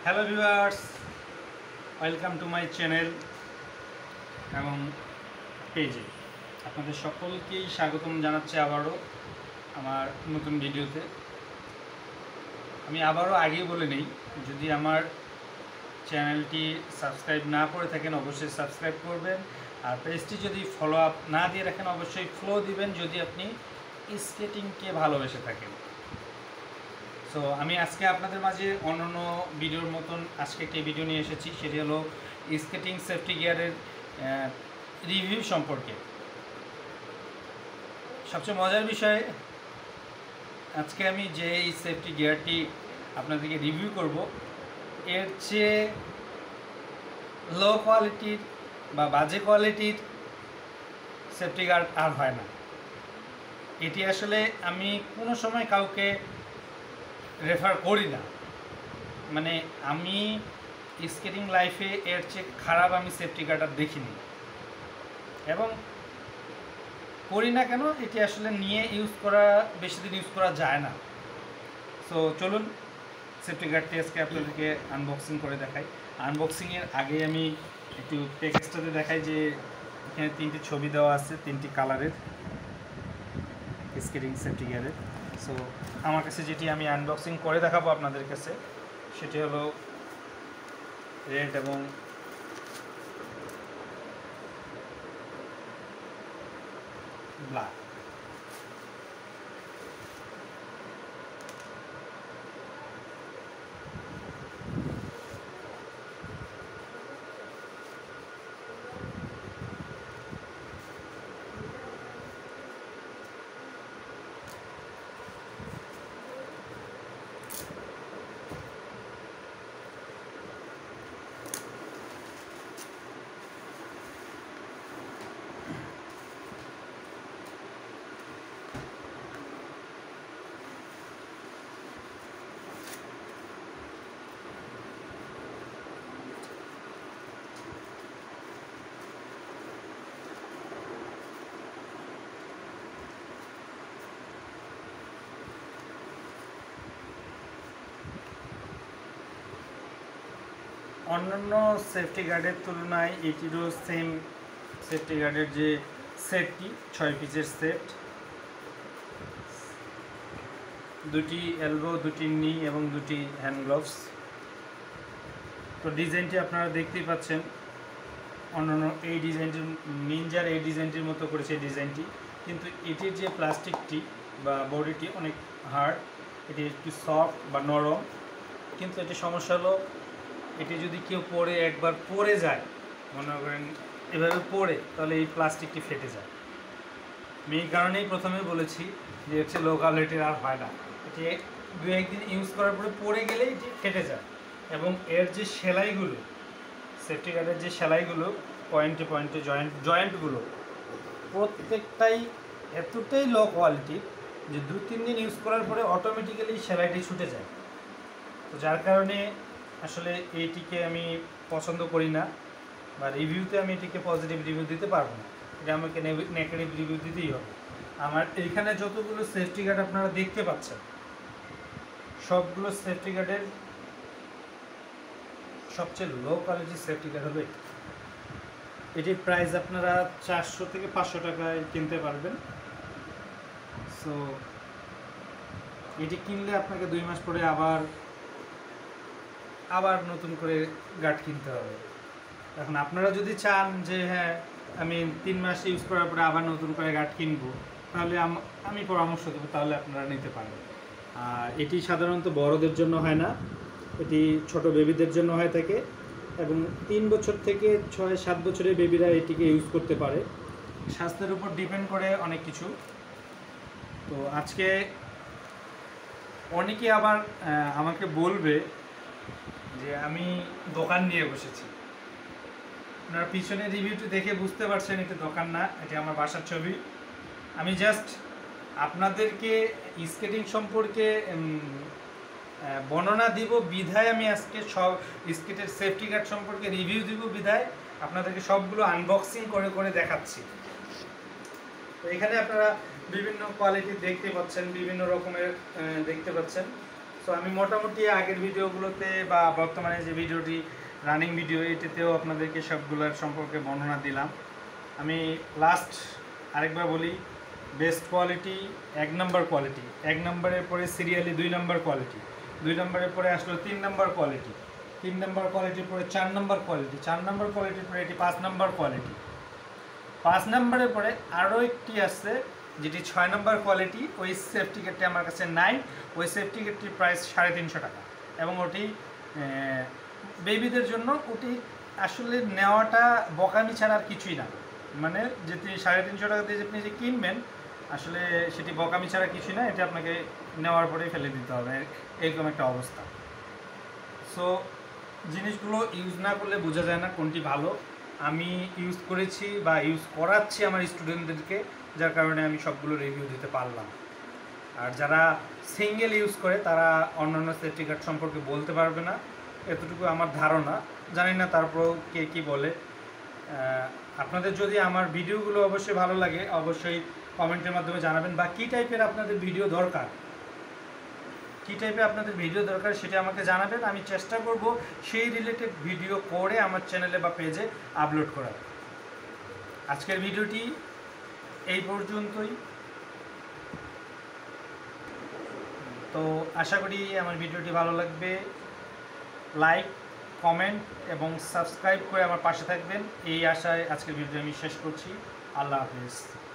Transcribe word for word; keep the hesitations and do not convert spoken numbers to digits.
Hello viewers, welcome to my channel এবং পেজে আপনাদের সকলকেই স্বাগতম জানাচ্ছি আবারও আমার নতুন ভিডিওতে। আমি আবারও আগেই বলে নিই, যদি আমার চ্যানেলটি সাবস্ক্রাইব না করে থাকেন অবশ্যই সাবস্ক্রাইব করবেন, আর পেজটি যদি ফলো আপ না দিয়ে রাখেন অবশ্যই ফলো দিবেন যদি আপনি স্কেটিংকে ভালোবেসে থাকেন। সো আমি আজকে আপনাদের মাঝে অন্যান্য ভিডিওর মতন আজকে একটি ভিডিও নিয়ে এসেছি, সেটি হলো স্কেটিং সেফটি গিয়ারের রিভিউ সম্পর্কে। সবচেয়ে মজার বিষয়, আজকে আমি যে এই সেফটি গিয়ারটি আপনাদেরকে রিভিউ করব, এর চেয়ে লো কোয়ালিটির বা বাজে কোয়ালিটির সেফটি গার্ড আর হয় না। এটি আসলে আমি কোনো সময় কাউকে রেফার করি না, মানে আমি স্কেটিং লাইফে এর চেয়ে খারাপ আমি সেফটি গার্ড আর দেখিনি এবং করি না। কেন? এটি আসলে নিয়ে ইউজ করা বেশি দিন ইউজ করা যায় না। সো চলুন সেফটি গার্ডটি আজকে আপনাদেরকে আনবক্সিং করে দেখাই। আনবক্সিংয়ের আগে আমি একটু প্যাকেজটাতে দেখাই যে এখানে তিনটি ছবি দেওয়া আছে, তিনটি কালারের স্কেটিং সেফটি গিয়ারের। সো আমার কাছে যেটি আমি আনবক্সিং করে দেখাবো আপনাদের কাছে সেটি হলো রেড এবং ব্ল্যাক। অন্যান্য সেফটি গার্ডের তুলনায় এটিরও সেম সেফটি গার্ডের যে সেটটি ছয় পিসের সেট, দুটি এলবো, দুটি নি এবং দুটি হ্যান্ড গ্লোভস। তো ডিজাইনটি আপনারা দেখতেই পাচ্ছেন, অন্যান্য এই ডিজাইনটির নিনজার এই ডিজাইনটির মতো করেছে এই ডিজাইনটি, কিন্তু এটির যে প্লাস্টিকটি বা বডিটি অনেক হার্ড, এটি একটু সফট বা নরম। কিন্তু এটি সমস্যা হলো, এটি যদি কেউ পরে একবার পরে যায়, মনে করেন এভাবে পরে, তাহলে এই প্লাস্টিকটি ফেটে যায়। আমি এই কারণেই প্রথমে বলেছি যে হচ্ছে লো কোয়ালিটির আর হয় না। এটি দু একদিন ইউজ করার পরে পরে গেলেই এটি ফেটে যায় এবং এর যে সেলাইগুলো, সেফটি গার্ডের যে সেলাইগুলো পয়েন্টে পয়েন্টে জয়েন্ট জয়েন্টগুলো প্রত্যেকটাই এতটাই লো কোয়ালিটির যে দু তিন দিন ইউজ করার পরে অটোমেটিক্যালি সেলাইটি ছুটে যায়। তো যার কারণে আসলে এইটিকে আমি পছন্দ করি না, বা রিভিউতে আমি এটিকে পজিটিভ রিভিউ দিতে পারবো না, এটা আমাকে নেগেটিভ রিভিউ দিতেই হবে। আমার এইখানে যতগুলো সেফটি গার্ড আপনারা দেখতে পাচ্ছেন, সবগুলো সেফটি গার্ডের সবচেয়ে লো কোয়ালিটির সেফটি গার্ড হবে এটি। এটির প্রাইস আপনারা চারশো থেকে পাঁচশো টাকায় কিনতে পারবেন। সো এটি কিনলে আপনাকে দুই মাস পরে আবার আবার নতুন করে গার্ড কিনতে হবে। এখন আপনারা যদি চান যে হ্যাঁ আমি তিন মাস ইউজ করার পরে আবার নতুন করে গার্ড কিনবো, তাহলে আমি পরামর্শ দেবো, তাহলে আপনারা নিতে পারেন। আর এটি সাধারণত বড়দের জন্য হয় না, এটি ছোট বেবিদের জন্য হয়ে থাকে এবং তিন বছর থেকে ছয় সাত বছরের বেবিরা এটিকে ইউজ করতে পারে। স্বাস্থ্যের উপর ডিপেন্ড করে অনেক কিছু। তো আজকে অনেকে আবার আমাকে বলবে যে আমি দোকান নিয়ে বসেছি। আপনারা পিছনে রিভিউটি দেখে বুঝতে পারছেন এটি দোকান না, এটি আমার বাসার ছবি। আমি জাস্ট আপনাদেরকে স্কেটিং সম্পর্কে বর্ণনা দিব বিধায় আমি আজকে সব স্কেটের সেফটি গার্ড সম্পর্কে রিভিউ দিব বিধায় আপনাদেরকে সবগুলো আনবক্সিং করে করে দেখাচ্ছি। তো এখানে আপনারা বিভিন্ন কোয়ালিটি দেখতে পাচ্ছেন, বিভিন্ন রকমের দেখতে পাচ্ছেন। তো আমি মোটামুটি আগের ভিডিওগুলোতে বা বর্তমানে যে ভিডিওটি রানিং ভিডিও এটাতেও আপনাদেরকে সবগুলোর সম্পর্কে বর্ণনা দিলাম। আমি লাস্ট আরেকবার বলি, বেস্ট কোয়ালিটি এক নম্বর কোয়ালিটি, এক নম্বরের পরে সিরিয়ালি দুই নম্বর কোয়ালিটি, দুই নম্বরের পরে আসলো তিন নম্বর কোয়ালিটি, তিন নম্বর কোয়ালিটির পরে চার নম্বর কোয়ালিটি, চার নম্বর কোয়ালিটির পরে এটি পাঁচ নম্বর কোয়ালিটি, পাঁচ নম্বরের পরে আরও একটি আসছে যেটি ছয় নম্বর কোয়ালিটি। ওই সেফটি কিটটি আমার কাছে নাই, ওই সেফটি কিটটির প্রাইস সাড়ে তিনশো টাকা এবং ওটি বেবিদের জন্য ওটি আসলে নেওয়াটা বকানি ছাড়া আর কিছুই না। মানে যে সাড়ে তিনশো টাকা দিয়ে আপনি যে কিনবেন আসলে সেটি বকামি ছাড়া কিছুই না, এটা আপনাকে নেওয়ার পরেই ফেলে দিতে হবে, এরকম একটা অবস্থা। সো জিনিসগুলো ইউজ না করলে বোঝা যায় না কোনটি ভালো। আমি ইউজ করেছি বা ইউজ করাচ্ছি আমার স্টুডেন্টদেরকে, যার কারণে আমি সবগুলো রিভিউ দিতে পারলাম। আর যারা সিঙ্গেল ইউজ করে তারা অন্যান্য সেফটি গার্ড সম্পর্কে বলতে পারবে না, এতটুকু আমার ধারণা, জানি না তারপরেও কে কী বলে। আপনাদের যদি আমার ভিডিওগুলো অবশ্যই ভালো লাগে অবশ্যই কমেন্টের মাধ্যমে জানাবেন, বা কী টাইপের আপনাদের ভিডিও দরকার, কী টাইপের আপনাদের ভিডিও দরকার সেটা আমাকে জানাবেন। আমি চেষ্টা করব সেই রিলেটেড ভিডিও করে আমার চ্যানেলে বা পেজে আপলোড করার। আজকের ভিডিওটি এই পর্যন্তই। তো আশা করি আমার ভিডিওটি ভালো লাগবে। লাইক, কমেন্ট এবং সাবস্ক্রাইব করে আমার পাশে থাকবেন, এই আশায় আজকের ভিডিও আমি শেষ করছি। আল্লাহ হাফেজ।